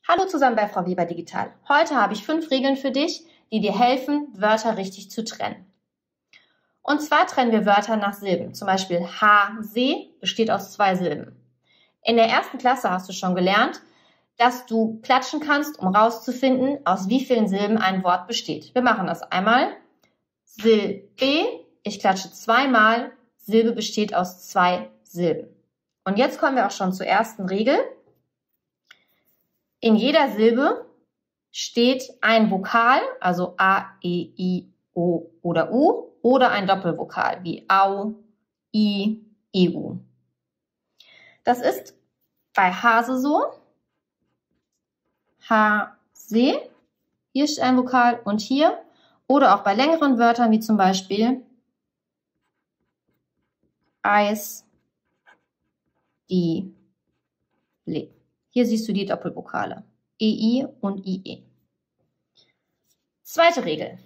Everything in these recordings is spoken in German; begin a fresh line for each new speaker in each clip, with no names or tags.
Hallo zusammen bei Frau Weber Digital. Heute habe ich 5 Regeln für dich, die dir helfen, Wörter richtig zu trennen. Und zwar trennen wir Wörter nach Silben. Zum Beispiel Hase besteht aus 2 Silben. In der 1. Klasse hast du schon gelernt, dass du klatschen kannst, um rauszufinden, aus wie vielen Silben ein Wort besteht. Wir machen das einmal. Silbe, ich klatsche 2-mal, Silbe besteht aus 2 Silben. Und jetzt kommen wir auch schon zur ersten Regel. In jeder Silbe steht ein Vokal, also A, E, I, O oder U, oder ein Doppelvokal wie Au, I, EU. Das ist bei Hase so. Hase, hier ist ein Vokal und hier. Oder auch bei längeren Wörtern wie zum Beispiel Eis, die, Le. Hier siehst du die Doppelvokale, EI und IE. Zweite Regel.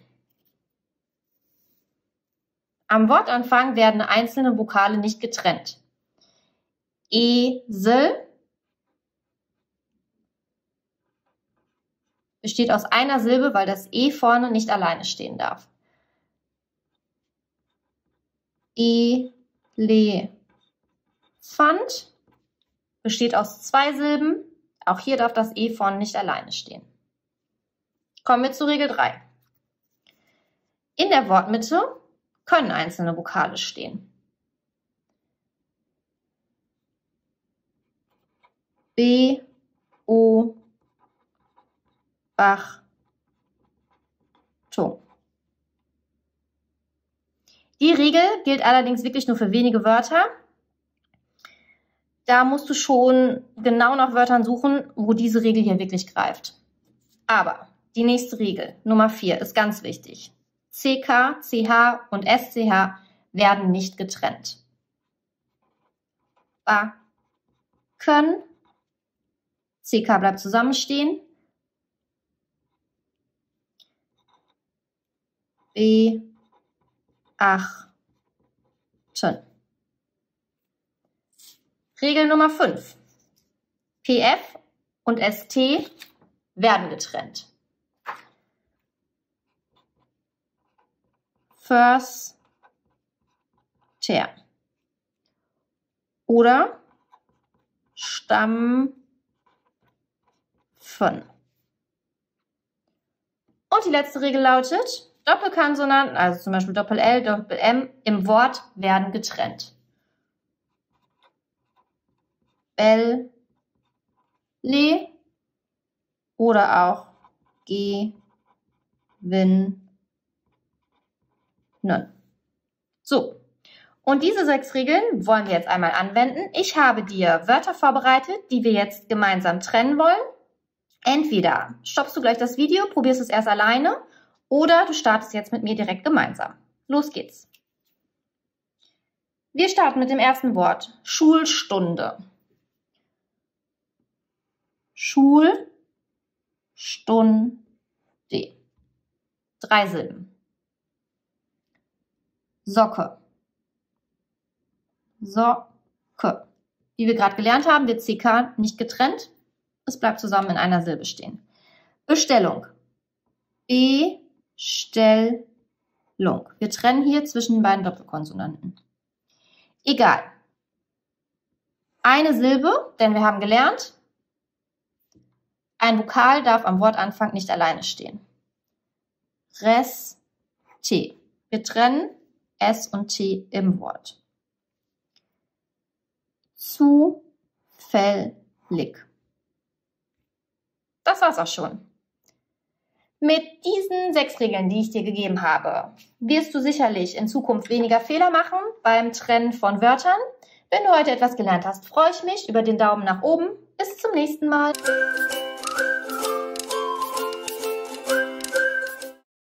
Am Wortanfang werden einzelne Vokale nicht getrennt. Esel besteht aus einer Silbe, weil das E vorne nicht alleine stehen darf. Elefant besteht aus 2 Silben. Auch hier darf das E vorne nicht alleine stehen. Kommen wir zu Regel 3. In der Wortmitte können einzelne Vokale stehen. B, O, Bach, Tung. Die Regel gilt allerdings wirklich nur für wenige Wörter. Da musst du schon genau nach Wörtern suchen, wo diese Regel hier wirklich greift. Aber die nächste Regel, Nummer 4, ist ganz wichtig. CK, CH und SCH werden nicht getrennt. Backen, CK bleibt zusammenstehen. Beachten. Regel Nummer 5. PF und ST werden getrennt. Förster oder Stampfen. Und die letzte Regel lautet, Doppelkonsonanten, also zum Beispiel Doppel-L, Doppel-M, im Wort werden getrennt. Belle oder auch gewinnen. So, und diese 6 Regeln wollen wir jetzt einmal anwenden. Ich habe dir Wörter vorbereitet, die wir jetzt gemeinsam trennen wollen. Entweder stoppst du gleich das Video, probierst es erst alleine oder du startest jetzt mit mir direkt gemeinsam. Los geht's. Wir starten mit dem ersten Wort, Schulstunde. Schulstunde. 3 Silben. Socke. Socke. Wie wir gerade gelernt haben, wird CK nicht getrennt. Es bleibt zusammen in einer Silbe stehen. Bestellung. Bestellung. Wir trennen hier zwischen den beiden Doppelkonsonanten. Egal. Eine Silbe, denn wir haben gelernt, ein Vokal darf am Wortanfang nicht alleine stehen. Reste. Wir trennen S und T im Wort. Zufällig. Das war's auch schon. Mit diesen 6 Regeln, die ich dir gegeben habe, wirst du sicherlich in Zukunft weniger Fehler machen beim Trennen von Wörtern. Wenn du heute etwas gelernt hast, freue ich mich über den Daumen nach oben. Bis zum nächsten Mal.